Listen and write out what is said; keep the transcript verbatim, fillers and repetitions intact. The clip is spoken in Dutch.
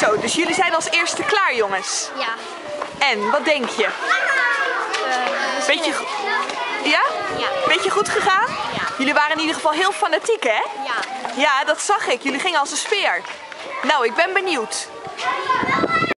Zo, dus jullie zijn als eerste klaar, jongens? Ja. En, wat denk je? Uh, Beetje, ja? Ja. Beetje goed gegaan? Ja. Jullie waren in ieder geval heel fanatiek, hè? Ja. Ja, dat zag ik. Jullie gingen als een speer. Nou, ik ben benieuwd.